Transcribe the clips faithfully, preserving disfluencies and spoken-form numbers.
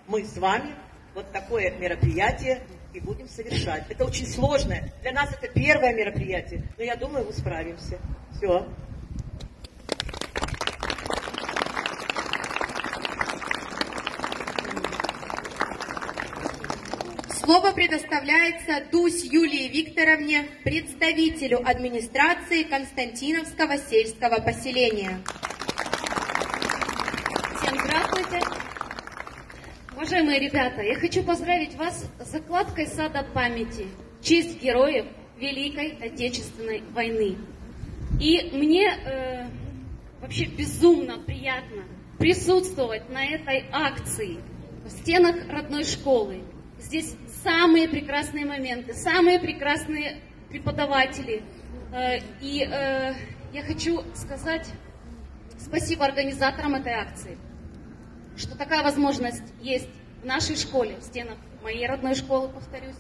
мы с вами вот такое мероприятие и будем совершать. Это очень сложное. Для нас это первое мероприятие, но я думаю, мы справимся. Все. Слово предоставляется Дусь Юлии Викторовне, представителю администрации Константиновского сельского поселения. Всем здравствуйте. Уважаемые ребята, я хочу поздравить вас с закладкой сада памяти в честь героев Великой Отечественной войны. И мне э, вообще безумно приятно присутствовать на этой акции в стенах родной школы. Здесь самые прекрасные моменты, самые прекрасные преподаватели. И я хочу сказать спасибо организаторам этой акции, что такая возможность есть в нашей школе, в стенах моей родной школы, повторюсь.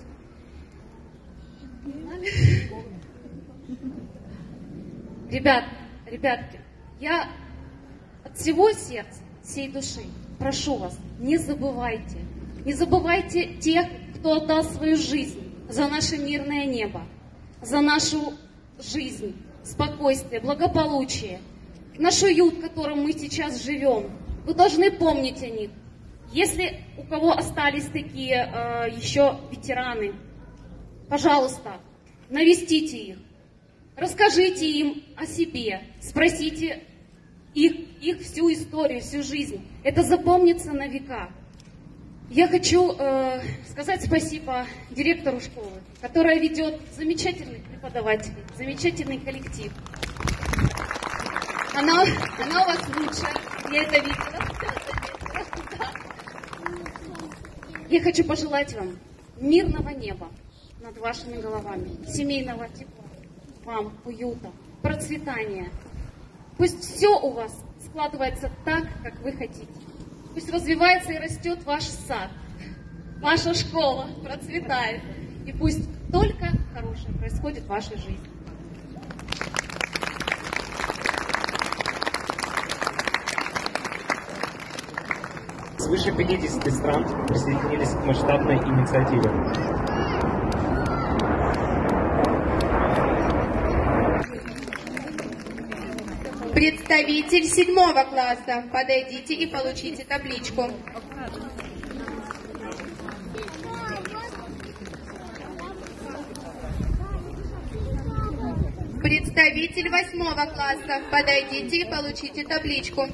Ребят, ребятки, я от всего сердца, всей души прошу вас, не забывайте, не забывайте тех, кто отдал свою жизнь за наше мирное небо, за нашу жизнь, спокойствие, благополучие, наш уют, в котором мы сейчас живем. Вы должны помнить о них. Если у кого остались такие э, еще ветераны, пожалуйста, навестите их, расскажите им о себе, спросите их, их всю историю, всю жизнь. Это запомнится на века. Я хочу э, сказать спасибо директору школы, которая ведет замечательных преподавателей, замечательный коллектив. Она, она у вас лучшая, я это видела. Я хочу пожелать вам мирного неба над вашими головами, семейного тепла, вам уюта, процветания. Пусть все у вас складывается так, как вы хотите. Пусть развивается и растет ваш сад, ваша школа процветает. И пусть только хорошее происходит в вашей жизни. Свыше пятидесяти стран присоединились к масштабной инициативе. Представитель седьмого класса, подойдите и получите табличку. Представитель восьмого класса, подойдите и получите табличку.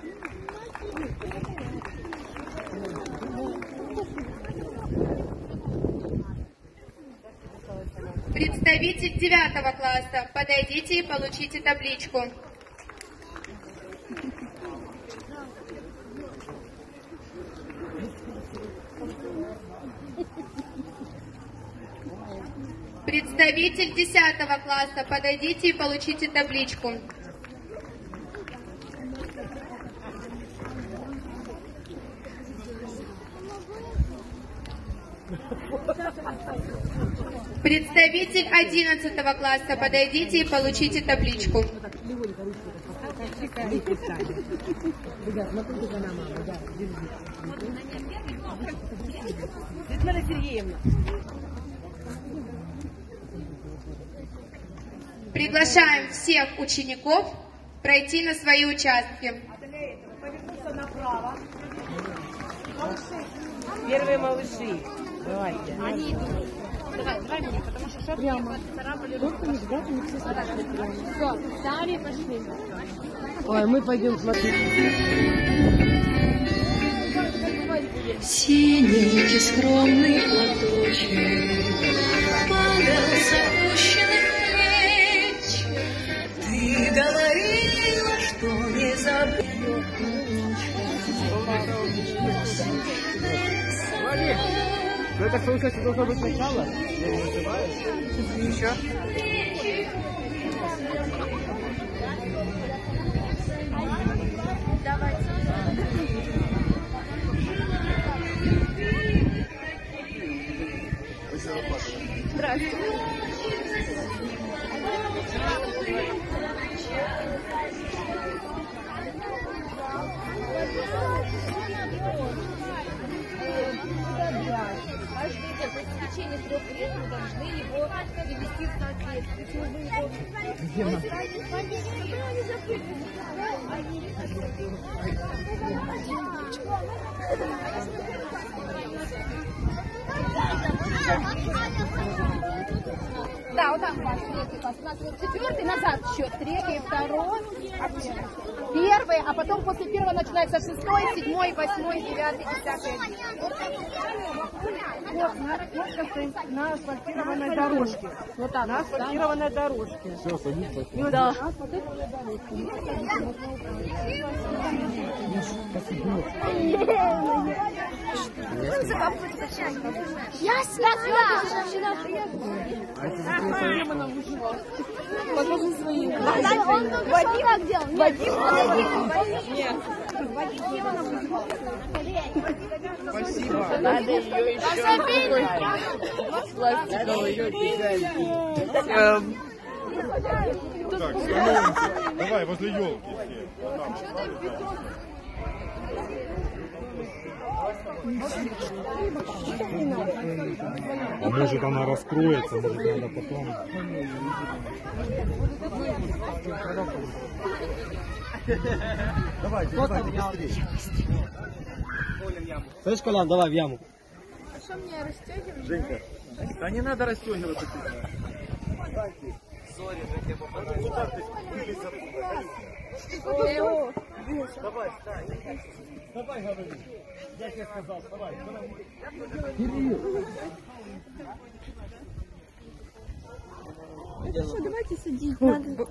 Представитель девятого класса, подойдите и получите табличку. Представитель десятого класса, подойдите и получите табличку. Представитель одиннадцатого класса, подойдите и получите табличку. Светлана Сергеевна. Приглашаем всех учеников пройти на свои участки. Повернуться направо. Первые малыши. Давайте. Они идут. Давай, давай мне, потому что шапки царапали. Все, сами пошли. Ой, мы пойдем смотреть. Синенький скромный платочек падал с опущенных плеч. Ты говорила, что не забудешь. Ну это, получается, должно быть начало? Я не ошибаюсь. Еще? Здравствуйте. должны его привести в соответствие. Да, вот так у вас третий класс. У нас вот четвертый, назад счет. Третий, второй, первый, а потом после первого начинается шестой, седьмой, восьмой, девятый, десятый. Вот, на, вот как на асфальтированной дорожке. Вот так. На асфальтированной дорожке. Все, садись. Да. Я сюда. Покажи свои. Вадим как делал? Вадим. Нет. Спасибо. Надо ее еще пластиковый. Так, становимся. Давай, возле елки все. А может она раскроется, может надо потом. Давай, давай, быстрее. Слышь, Колян, давай в яму. А что мне расстегивать? Женька. Да не надо расстегиваться. Давай, встань. Давай, говори. Я тебе сказал, давай. Это что, давайте садить. Надо...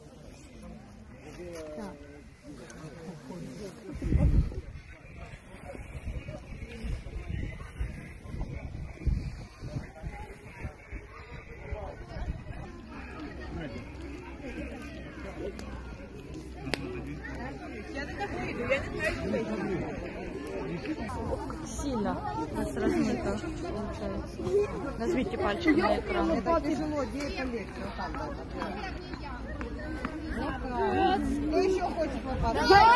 Сильно нас размыто получается. Нажмите пальчик на экран. Это тяжело, где это легче. Кто еще хочет попасть?